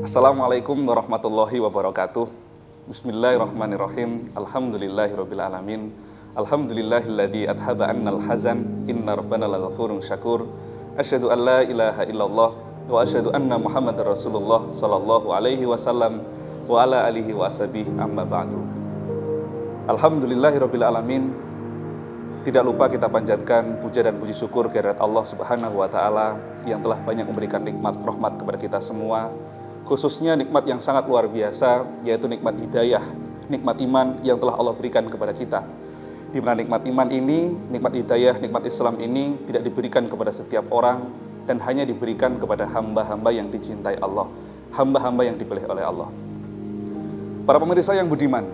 Assalamualaikum warahmatullahi wabarakatuh. Bismillahirrahmanirrahim. Alhamdulillahirabbil alamin. Alhamdulillahilladzi adhaba annal hazan. Inna rabbana laghafurun syakur. Asyhadu an la ilaha illallah wa asyhadu anna Muhammadar Rasulullah sallallahu alaihi wasallam wa ala alihi wa ashabihi amma ba'du. Alhamdulillahirabbil alamin. Tidak lupa kita panjatkan puja dan puji syukur kehadirat Allah Subhanahu wa taala yang telah banyak memberikan nikmat rahmat kepada kita semua. Khususnya nikmat yang sangat luar biasa, yaitu nikmat hidayah, nikmat iman yang telah Allah berikan kepada kita. Di mana nikmat iman ini, nikmat hidayah, nikmat Islam ini tidak diberikan kepada setiap orang dan hanya diberikan kepada hamba-hamba yang dicintai Allah, hamba-hamba yang dipilih oleh Allah. Para pemirsa yang budiman,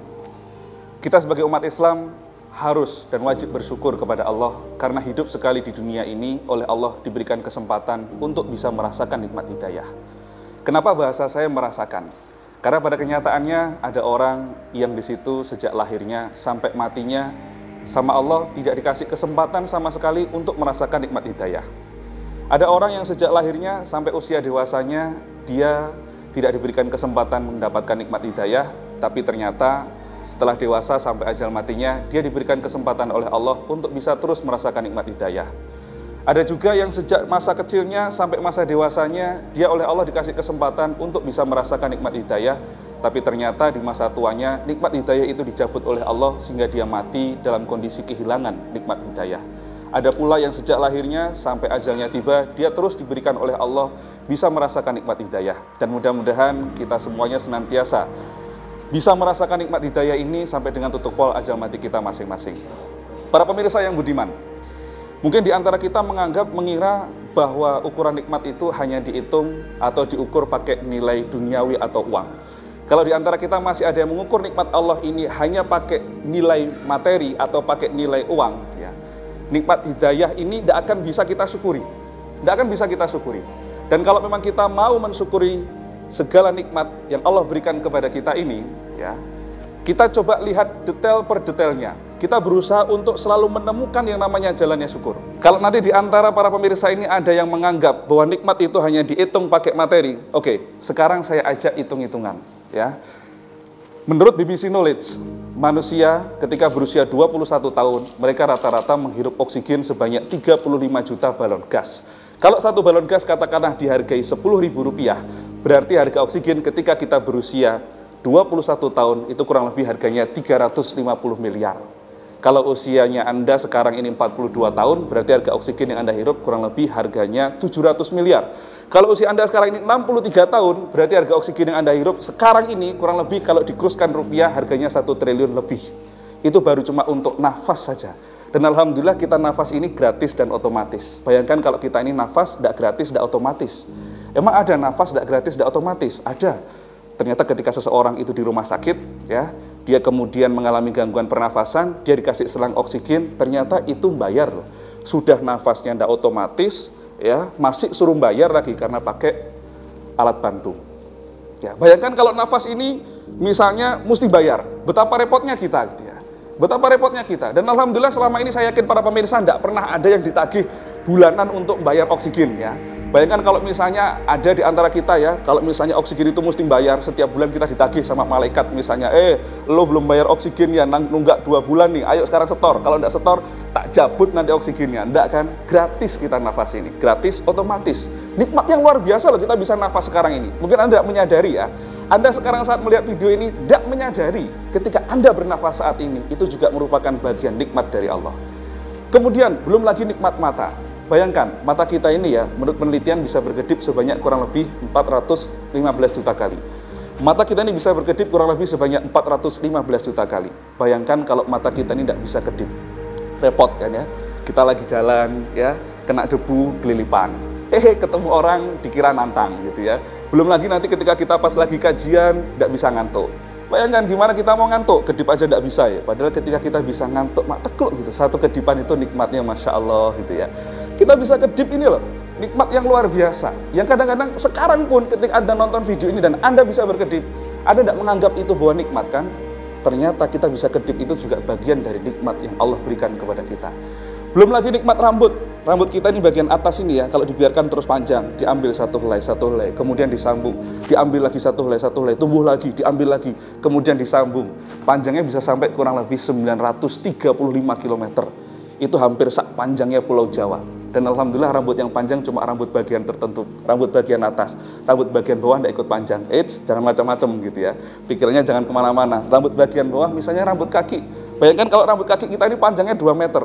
kita sebagai umat Islam harus dan wajib bersyukur kepada Allah karena hidup sekali di dunia ini oleh Allah diberikan kesempatan untuk bisa merasakan nikmat hidayah. Kenapa bahasa saya merasakan? Karena pada kenyataannya ada orang yang di situ sejak lahirnya sampai matinya sama Allah tidak dikasih kesempatan sama sekali untuk merasakan nikmat hidayah. Ada orang yang sejak lahirnya sampai usia dewasanya dia tidak diberikan kesempatan mendapatkan nikmat hidayah, tapi ternyata setelah dewasa sampai ajal matinya dia diberikan kesempatan oleh Allah untuk bisa terus merasakan nikmat hidayah. Ada juga yang sejak masa kecilnya sampai masa dewasanya, dia oleh Allah dikasih kesempatan untuk bisa merasakan nikmat hidayah, tapi ternyata di masa tuanya, nikmat hidayah itu dicabut oleh Allah sehingga dia mati dalam kondisi kehilangan nikmat hidayah. Ada pula yang sejak lahirnya sampai ajalnya tiba, dia terus diberikan oleh Allah bisa merasakan nikmat hidayah. Dan mudah-mudahan kita semuanya senantiasa bisa merasakan nikmat hidayah ini sampai dengan tutup pol ajal mati kita masing-masing. Para pemirsa yang budiman, mungkin di antara kita mengira bahwa ukuran nikmat itu hanya dihitung atau diukur pakai nilai duniawi atau uang. Kalau di antara kita masih ada yang mengukur nikmat Allah ini hanya pakai nilai materi atau pakai nilai uang, ya, nikmat hidayah ini tidak akan bisa kita syukuri. Tidak akan bisa kita syukuri. Dan kalau memang kita mau mensyukuri segala nikmat yang Allah berikan kepada kita ini, ya, kita coba lihat detail per detailnya. Kita berusaha untuk selalu menemukan yang namanya jalannya syukur. Kalau nanti di antara para pemirsa ini ada yang menganggap bahwa nikmat itu hanya dihitung pakai materi, oke, sekarang saya ajak hitung-hitungan, ya. Menurut BBC Knowledge, manusia ketika berusia 21 tahun, mereka rata-rata menghirup oksigen sebanyak 35 juta balon gas. Kalau satu balon gas katakanlah dihargai Rp10.000, berarti harga oksigen ketika kita berusia 21 tahun itu kurang lebih harganya 350 miliar. Kalau usianya Anda sekarang ini 42 tahun, berarti harga oksigen yang Anda hirup kurang lebih harganya 700 miliar. Kalau usia Anda sekarang ini 63 tahun, berarti harga oksigen yang Anda hirup sekarang ini kurang lebih kalau dikuruskan rupiah harganya 1 triliun lebih. Itu baru cuma untuk nafas saja. Dan alhamdulillah kita nafas ini gratis dan otomatis. Bayangkan kalau kita ini nafas tidak gratis, tidak otomatis. Emang ada nafas tidak gratis, tidak otomatis? Ada. Ternyata ketika seseorang itu di rumah sakit, ya, dia kemudian mengalami gangguan pernafasan, dia dikasih selang oksigen, ternyata itu bayar loh. Sudah nafasnya tidak otomatis, ya, masih suruh bayar lagi karena pakai alat bantu. Ya, bayangkan kalau nafas ini misalnya mesti bayar, betapa repotnya kita, gitu ya. Betapa repotnya kita. Dan alhamdulillah selama ini saya yakin para pemirsa tidak pernah ada yang ditagih bulanan untuk bayar oksigen, ya. Bayangkan kalau misalnya ada di antara kita, ya, kalau misalnya oksigen itu mesti bayar, setiap bulan kita ditagih sama malaikat misalnya, lo belum bayar oksigen ya, nunggak 2 bulan nih, ayo sekarang setor, kalau tidak setor, tak cabut nanti oksigennya. Enggak kan? Gratis kita nafas ini, gratis otomatis. Nikmat yang luar biasa loh kita bisa nafas sekarang ini. Mungkin Anda menyadari, ya, Anda sekarang saat melihat video ini tidak menyadari ketika Anda bernafas saat ini, itu juga merupakan bagian nikmat dari Allah. Kemudian belum lagi nikmat mata. Bayangkan, mata kita ini, ya, menurut penelitian bisa berkedip sebanyak kurang lebih 415 juta kali. Mata kita ini bisa berkedip kurang lebih sebanyak 415 juta kali. Bayangkan kalau mata kita ini tidak bisa kedip. Repot kan, ya? Kita lagi jalan, ya, kena debu, kelilipan. Ketemu orang dikira nantang gitu, ya. Belum lagi nanti ketika kita pas lagi kajian tidak bisa ngantuk. Bayangkan gimana kita mau ngantuk, kedip aja tidak bisa, ya. Padahal ketika kita bisa ngantuk, mak tekluk gitu. Satu kedipan itu nikmatnya Masya Allah gitu, ya. Kita bisa kedip ini loh, nikmat yang luar biasa. Yang kadang-kadang sekarang pun ketika Anda nonton video ini dan Anda bisa berkedip, Anda tidak menganggap itu bahwa nikmat kan? Ternyata kita bisa kedip itu juga bagian dari nikmat yang Allah berikan kepada kita. Belum lagi nikmat rambut. Rambut kita ini bagian atas ini ya, kalau dibiarkan terus panjang, diambil satu helai, kemudian disambung, diambil lagi satu helai, tumbuh lagi, diambil lagi, kemudian disambung. Panjangnya bisa sampai kurang lebih 935 km. Itu hampir sak panjangnya Pulau Jawa. Dan alhamdulillah rambut yang panjang cuma rambut bagian tertentu, rambut bagian atas, rambut bagian bawah tidak ikut panjang. Jangan macam-macam gitu ya. Pikirnya jangan kemana-mana. Rambut bagian bawah, misalnya rambut kaki. Bayangkan kalau rambut kaki kita ini panjangnya 2 meter,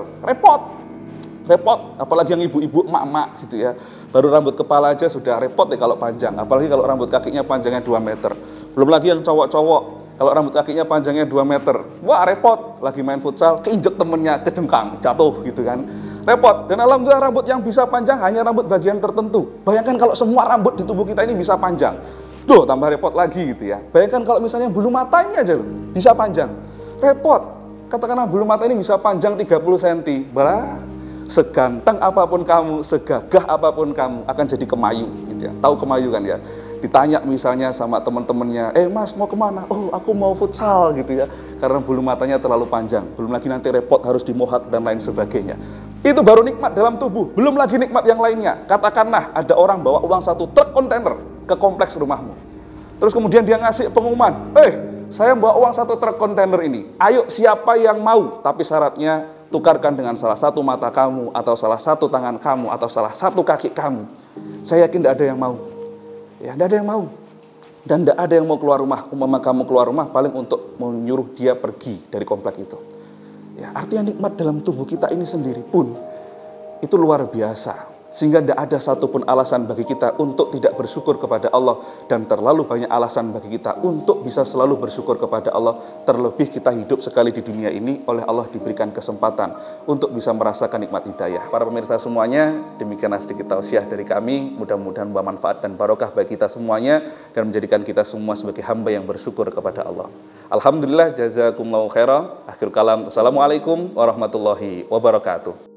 repot, apalagi yang ibu-ibu, emak-emak gitu ya. Baru rambut kepala aja sudah repot ya kalau panjang, apalagi kalau rambut kakinya panjangnya 2 meter. Belum lagi yang cowok-cowok, kalau rambut kakinya panjangnya 2 meter, wah repot, lagi main futsal, keinjek temennya, kejengkang, jatuh gitu kan. Repot, dan alhamdulillah rambut yang bisa panjang hanya rambut bagian tertentu. Bayangkan kalau semua rambut di tubuh kita ini bisa panjang. Duh, tambah repot lagi gitu ya. Bayangkan kalau misalnya bulu mata ini aja bisa panjang. Repot, katakanlah bulu mata ini bisa panjang 30 cm. Seganteng apapun kamu, segagah apapun kamu akan jadi kemayu gitu ya. Tahu kemayu kan ya? Ditanya misalnya sama teman-temannya, mas mau kemana? Oh aku mau futsal gitu ya. Karena bulu matanya terlalu panjang. Belum lagi nanti repot harus dimohak dan lain sebagainya. Itu baru nikmat dalam tubuh. Belum lagi nikmat yang lainnya. Katakanlah ada orang bawa uang 1 truk kontainer ke kompleks rumahmu. Terus kemudian dia ngasih pengumuman, saya bawa uang 1 truk kontainer ini. Ayo siapa yang mau? Tapi syaratnya tukarkan dengan salah satu mata kamu, atau salah satu tangan kamu, atau salah satu kaki kamu. Saya yakin tidak ada yang mau. Ya, tidak ada yang mau. Dan tidak ada yang mau keluar rumah. Umpama kamu keluar rumah paling untuk menyuruh dia pergi dari komplek itu. Ya, artinya nikmat dalam tubuh kita ini sendiri pun itu luar biasa. Sehingga tidak ada satupun alasan bagi kita untuk tidak bersyukur kepada Allah. Dan terlalu banyak alasan bagi kita untuk bisa selalu bersyukur kepada Allah. Terlebih kita hidup sekali di dunia ini, oleh Allah diberikan kesempatan untuk bisa merasakan nikmat hidayah. Para pemirsa semuanya, demikianlah sedikit tausiah dari kami. Mudah-mudahan membawa manfaat dan barokah bagi kita semuanya, dan menjadikan kita semua sebagai hamba yang bersyukur kepada Allah. Alhamdulillah, jazakumullahu khairan. Akhir kalam, assalamualaikum warahmatullahi wabarakatuh.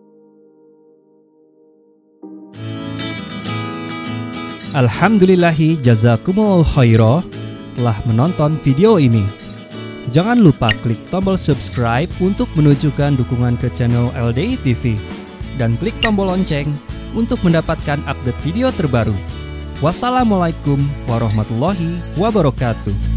Alhamdulillahi jazakumullahu khairan telah menonton video ini. Jangan lupa klik tombol subscribe untuk menunjukkan dukungan ke channel LDI TV dan klik tombol lonceng untuk mendapatkan update video terbaru. Wassalamualaikum warahmatullahi wabarakatuh.